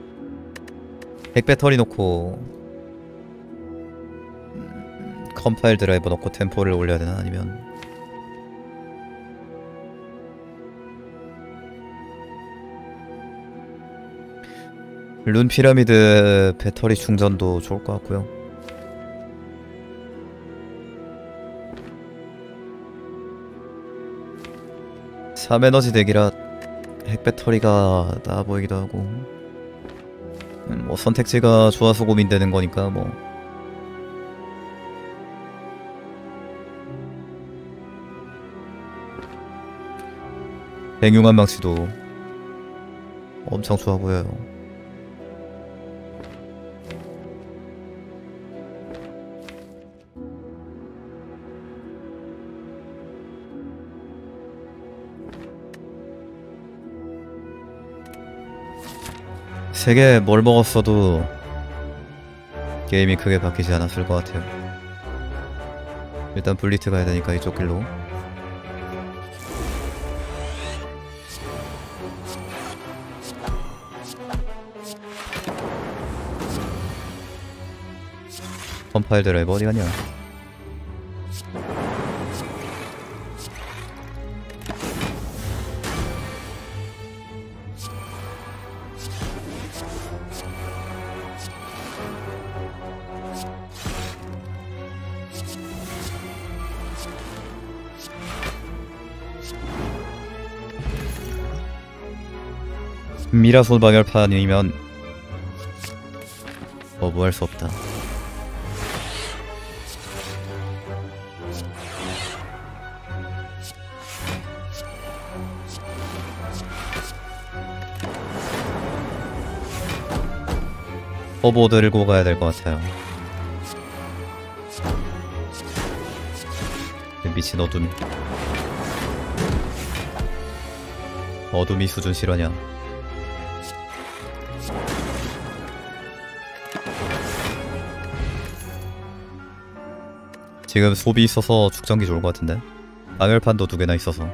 핵배터리 놓고 컴파일 드라이버 넣고 템포를 올려야 되나? 아니면 룬 피라미드 배터리 충전도 좋을 것 같고요. 삼에너지 덱이라 핵배터리가 나아 보이기도 하고 뭐 선택지가 좋아서 고민되는 거니까 뭐 백융한 망치도 엄청 좋아 보여요. 세 개 뭘 먹었어도 게임이 크게 바뀌지 않았을 것 같아요. 일단 블리트 가야 되니까 이쪽 길로. 컴파일 드라이버 어디 가냐? 미라솔 방열판이면 거부할 수 없다. 허보 들고 가야 될 것 같아요. 미친 어둠. 어둠이 수준 실화냐? 지금 소비 있어서 축전기 좋을 것 같은데? 방열판도 2개나 있어서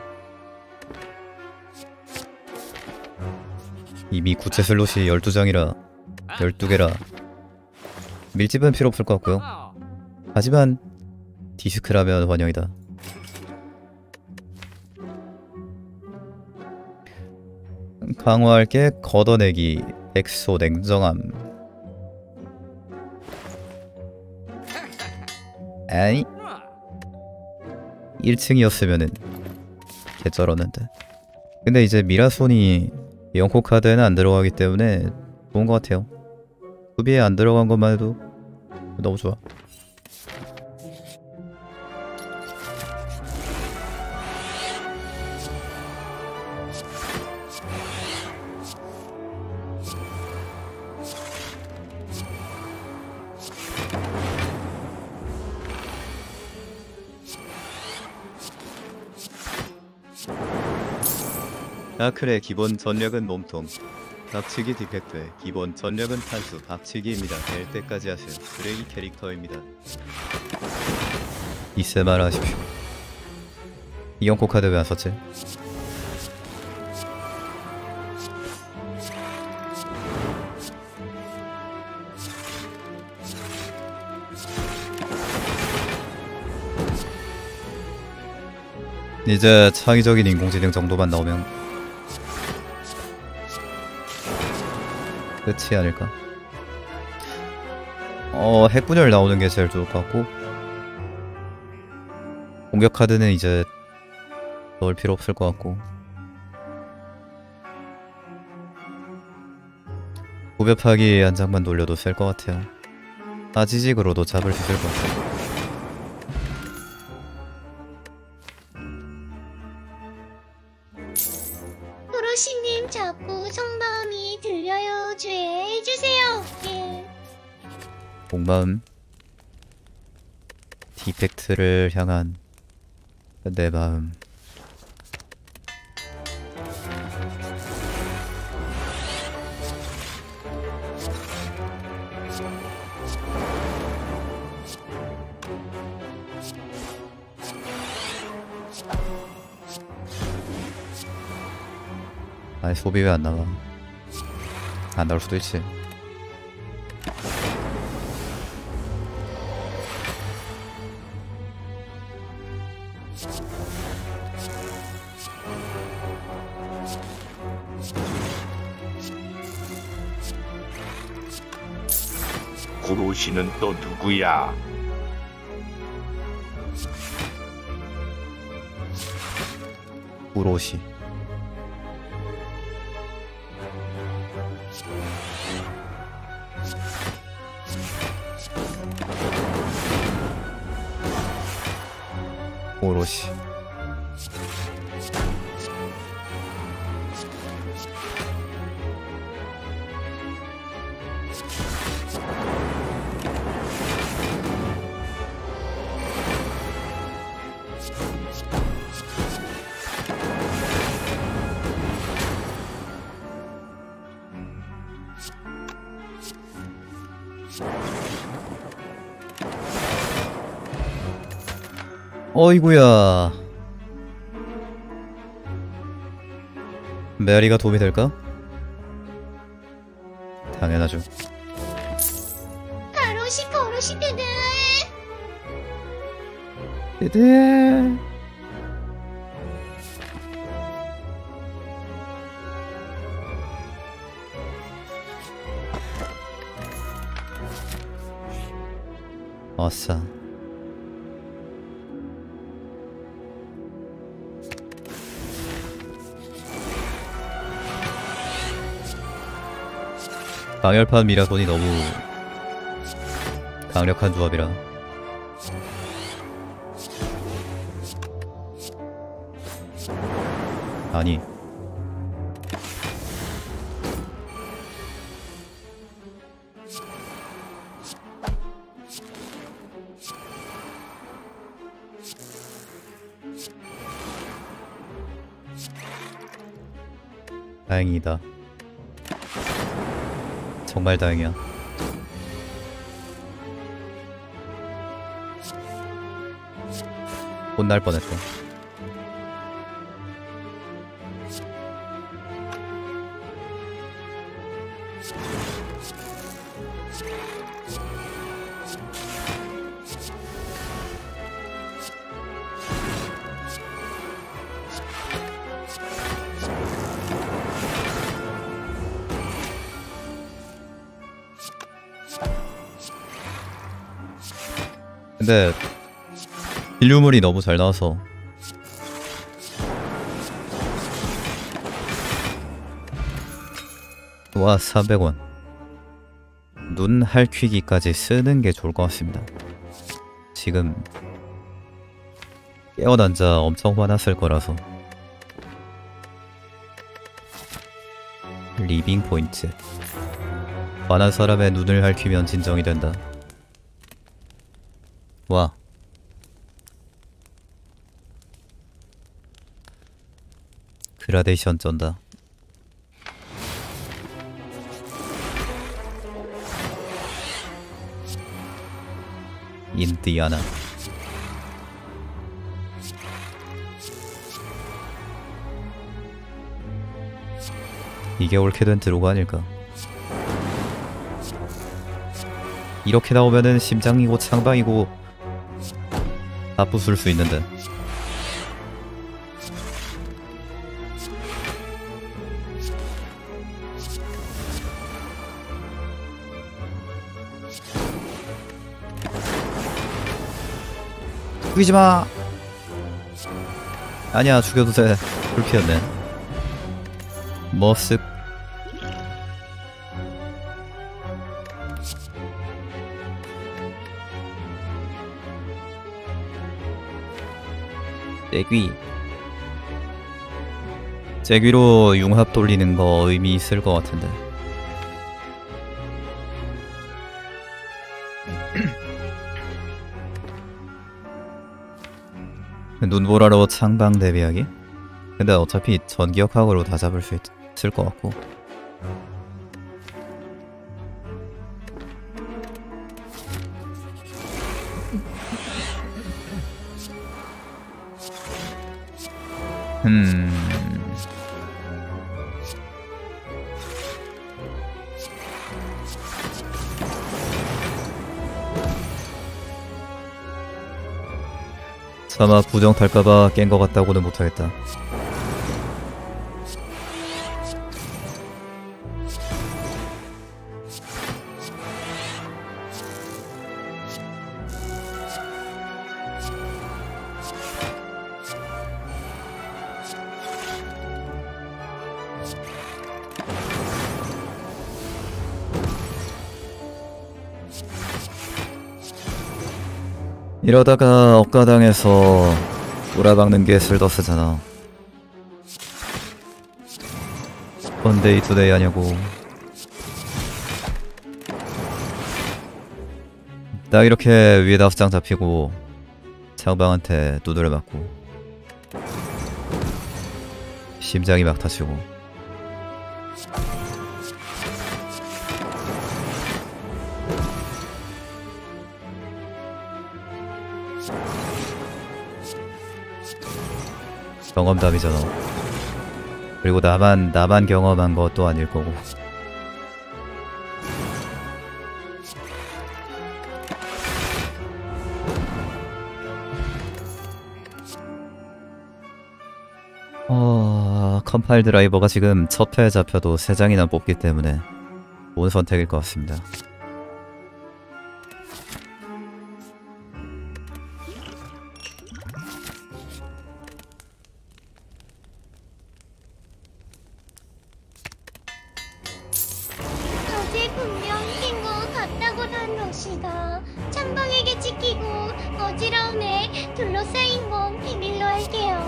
이미 구체 슬롯이 12장이라 12개라 밀집은 필요 없을 것 같고요. 하지만 디스크라면 환영이다. 강화할게. 걷어내기, 백소, 냉정함. 아니 1층이었으면은 개쩔었는데. 근데 이제 미라손이 영코 카드에는 안 들어가기 때문에 좋은 것 같아요. 수비에 안 들어간 것만 해도 너무 좋아.
다클의 기본 전력은 몸통, 박치기 디펙트의 기본 전력은 탄수, 박치기입니다. 될 때까지 하세요. 쓰레기 캐릭터입니다.
이세 말하십시오. 이영코 카드 왜 안 썼지? 이제 창의적인 인공지능 정도만 나오면 끝이 아닐까. 핵분열 나오는 게 제일 좋을 것 같고, 공격 카드는 이제 넣을 필요 없을 것 같고, 구별파기 한 장만 돌려도 셀 것 같아요. 아지직으로도 잡을 수 있을 것 같아요.
도로시님 자꾸 성마음이 들려요. 주의해주세요. 예.
속마음, 디펙트를 향한 내 마음. 아니, 소비 왜 안 나와? 안 나올 수도 있지.
구로시는 또 누구야?
구로시. 오롯이. 어이구야. 메아리가 도움이 될까? 당연하죠.
도로시 드드.
드드. 아싸. 강열판 미라손이 너무 강력한 조합이라. 아니, 다행이다. 정말 다행이야. 혼날 뻔했어. 근데 인류물이 너무 잘 나와서 와 400원 눈 할퀴기까지 쓰는 게 좋을 것 같습니다. 지금 깨어난자 엄청 화났을 거라서. 리빙 포인트. 화난 사람의 눈을 할퀴면 진정이 된다. 와. 그라데이션 쩐다. 인디아나. 이게 옳게 된 드로가 아닐까. 이렇게 나오면은 심장이고 창방이고 다 부술 수 있는데. 죽이지마. 아니야, 죽여도 돼. 불피했네. 머쓱. 째귀로 융합 돌리는 거 의미 있을 것 같은데. 눈보라로 창방 대비하기? 근데 어차피 전기역학으로 다 잡을 수 있을 것 같고. 차마 부정 탈까봐 깬 것 같다고는 못하겠다. 이러다가 억가당해서 돌아박는 게 슬더스잖아. 원데이 투데이 하냐고. 딱 이렇게 위에다 수장 잡히고 창방한테 두드려 맞고 심장이 막 터지고. 경험담이잖아. 그리고 나만 경험한 것도 아닐 거고. 컴파일 드라이버가 지금 첫 회에 잡혀도 3장이나 뽑기 때문에 좋은 선택일 것 같습니다.
어제 분명 낀 거 같다고는 로시가 창방에게 찍히고 어지러움에 둘러싸인 건 비밀로 할게요.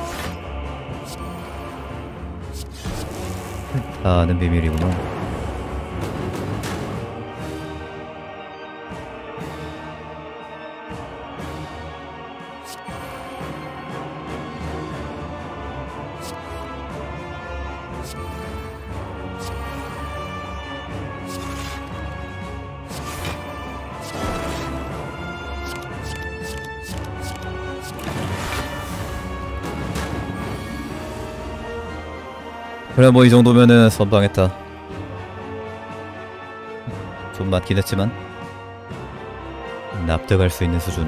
다 아는 비밀이구나. 그래, 뭐 이 정도면은 선방했다. 좀 맞긴 했지만 납득할 수 있는 수준.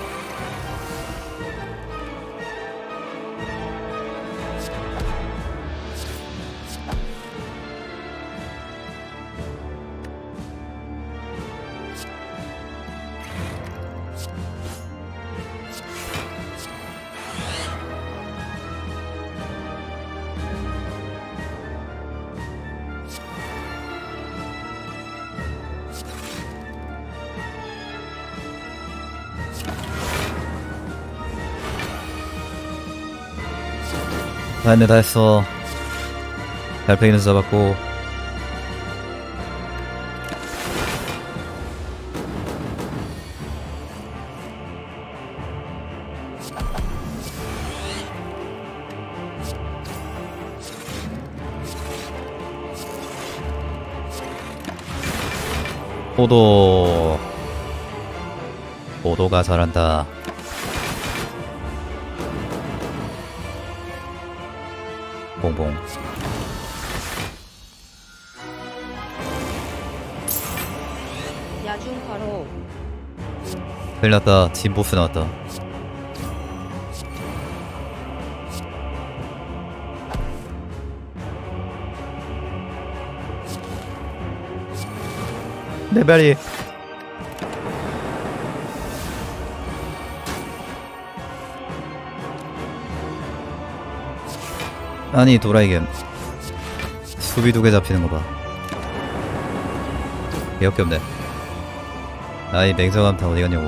다 했네, 다 했어. 달팽이는 잡았고. 포도가 잘한다. 봉봉.
야중파로
큰일났다. 진보스 나왔다. 내 발이 아니 도라이겜 수비 2개 잡히는 거봐. 개역겹네. 아이 냉정함 다 어디갔냐고.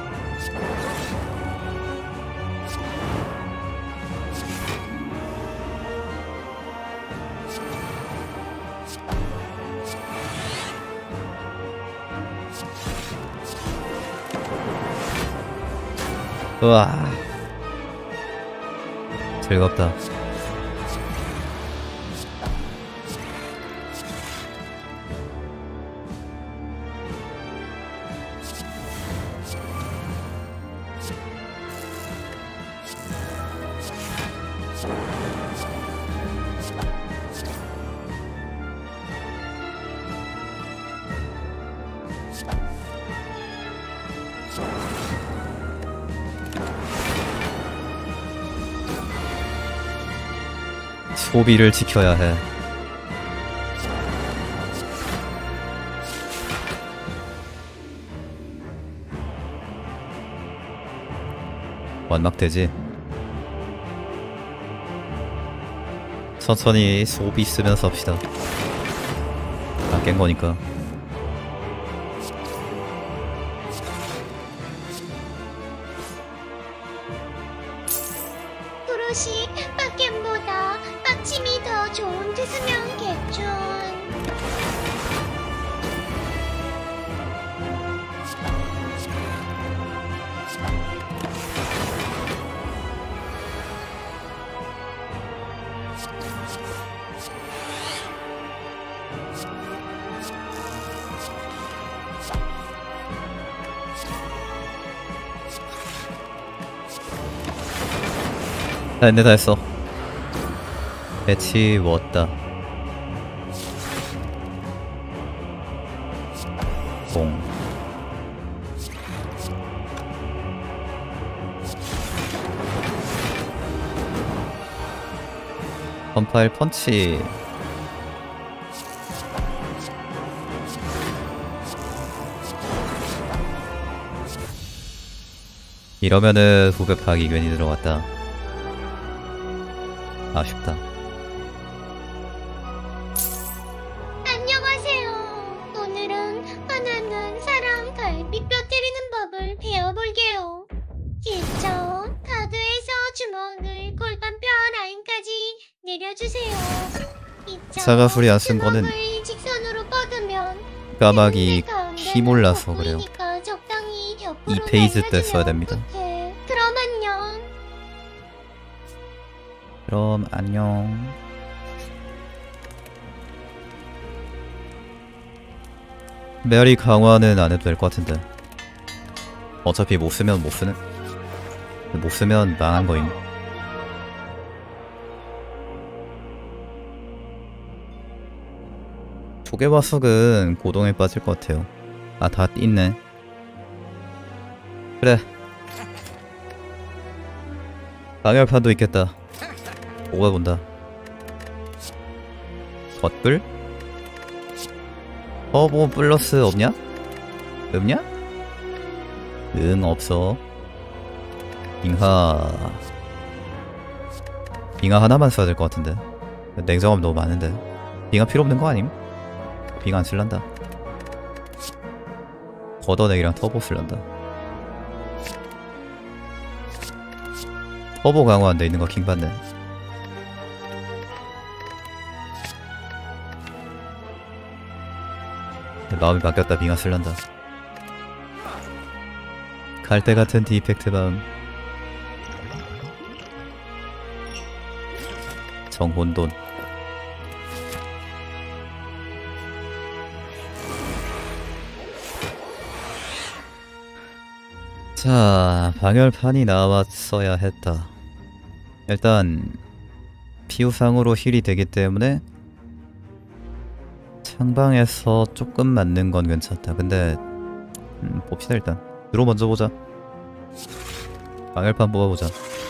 우와 즐겁다. 소비를 지켜야 해. 완막되지? 천천히 소비 쓰면서 합시다. 다 깬 거니까.
도로시 빡겜보다 빡침이 더 좋은 드스면 개존.
다 했네 다 했어. 배치 왔다. 봉. 펀파일 펀치. 이러면은 후배 파악이 괜히 들어갔다. 아쉽다.
안녕하세요. 오늘은 화나는 사람 갈비뼈 때리는 법을 배워볼게요. 직접 카드에서 주먹을 골반뼈 라인까지 내려주세요.
사과풀이 안 쓴 거는
주먹을 직선으로 뻗으면
까마귀
가운데
힘올라서 그래요.
보이니까 적당히 옆으로
이 페이지 때
날려주면
써야 됩니다.
어떡해. 그럼 안녕.
그럼 안녕. 메아리 강화는 안 해도 될 것 같은데. 어차피 못 쓰면 못 쓰는. 못 쓰면 망한 거임. 조개화석은 고동에 빠질 것 같아요. 아, 다 있네. 그래. 방열판도 있겠다. 뭐가 본다. 덧불? 뭐 플러스 없냐? 없냐? 응, 없어. 빙하 하나만 써야 될 것 같은데. 냉정함 너무 많은데. 빙하 필요 없는 거 아님? 빙하 안 쓸란다. 걷어내기랑 터보 쓸란다. 터보 강화 안 돼 있는 거 킹받네. 마음이 바뀌었다. 빙하 쓸란다. 갈대 같은 디펙트 마음. 정혼돈. 자, 방열판이 나왔어야 했다. 일단 피우상으로 힐이 되기 때문에 창방에서 조금 맞는 건 괜찮다. 근데 봅시다. 일단 드로 먼저 보자. 방열판 뽑아보자.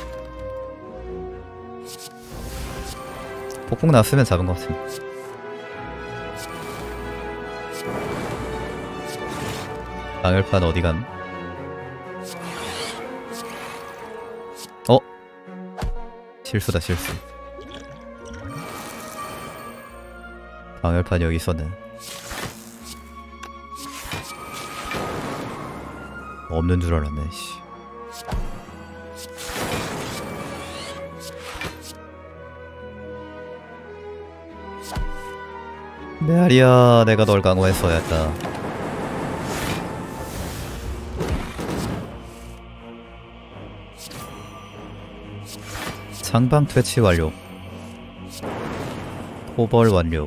폭풍 나왔으면 잡은 것 같습니다. 방열판 어디감? 실수다 실수. 방열판 여기 있었네. 없는 줄 알았네. 씨. 메아리야, 내가 널 강화했어야 했다. 장방 퇴치 완료. 포벌 완료.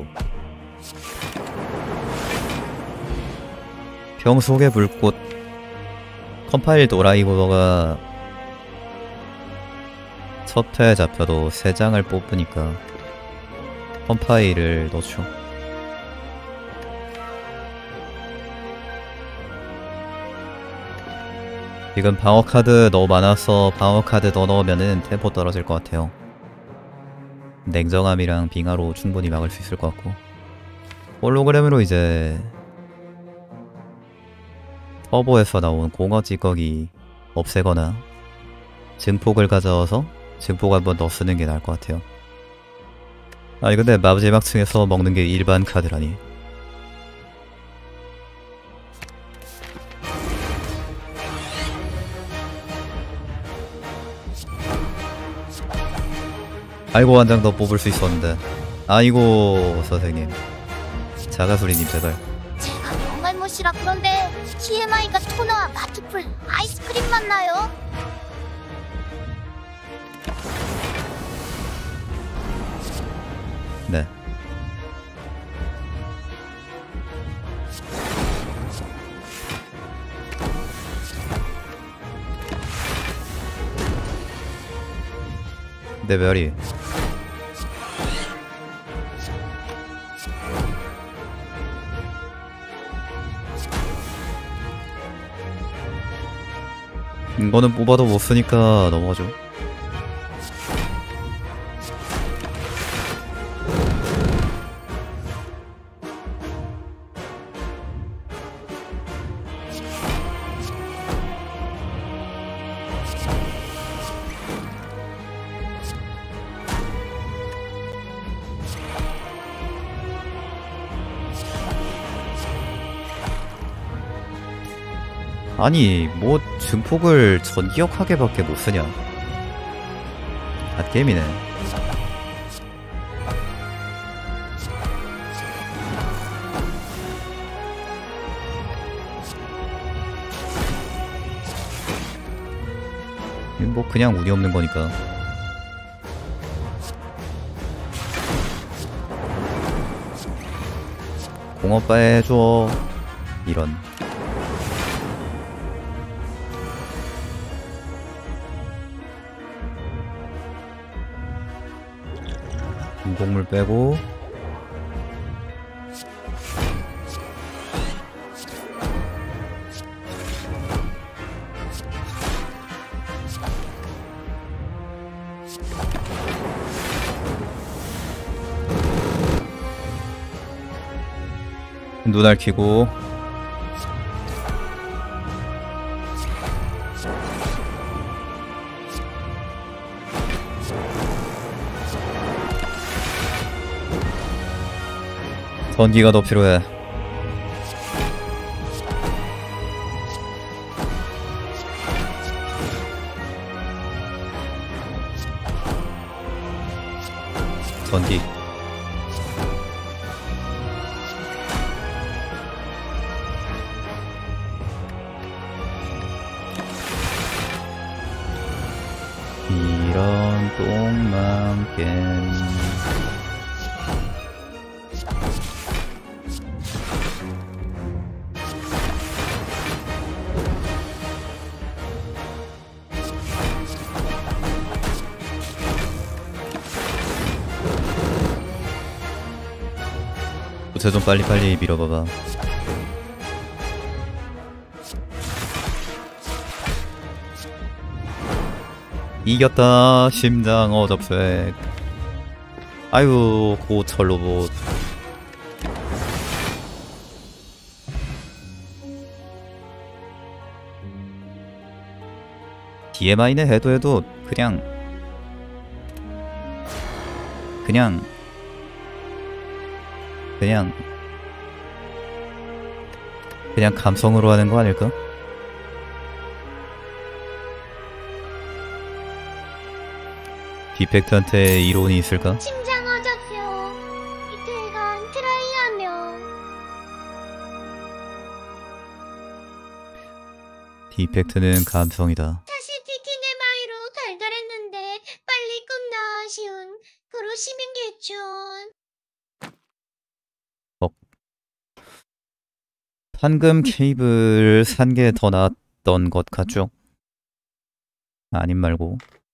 병 속의 불꽃. 컴파일 도라이버가 첫 회에 잡혀도 3장을 뽑으니까 컴파일을 넣죠. 지금 방어카드 너무 많아서 방어카드 더 넣으면은 템포 떨어질 것 같아요. 냉정함이랑 빙하로 충분히 막을 수 있을 것 같고, 홀로그램으로 이제 터보에서 나온 공허 찌꺼기 없애거나 증폭을 가져와서 증폭 한번 더 쓰는 게 나을 것 같아요. 아니 근데 마지막층에서 먹는 게 일반 카드라니. 아이고, 한 장 더 뽑을 수 있었는데. 아이고 선생님, 자가수리님 제발.
제가 정말 못이라 그런데 TMI가 토너와 마트풀 아이스크림 맛나요?
네. 네, 별이. 이거는 뽑아도 못 쓰니까 넘어가죠. 아니 뭐 증폭을 전기역하게밖에 못쓰냐. 갓게임이네. 뭐 그냥 운이 없는 거니까. 공업 빼줘. 이런. 인공물 빼고 눈알 켜고 전기가 더 필요해. 전기. 이런 똥망 게임. 부채 좀 빨리빨리 밀어봐봐. 이겼다. 심장 어접색. 아유 고철 로봇. DMI는 해도 그냥 그냥 감성으로 하는 거 아닐까? 디펙트한테 이론이 있을까?
심장 어졌어. 이틀간 트라이하며.
디펙트는 감성이다.
다시 티키네 마이로 달달했는데 빨리 끝나 아쉬운. 그러시면 겠죠.
판금 케이블 산 게 더 나았던 것 같죠? 아님 말고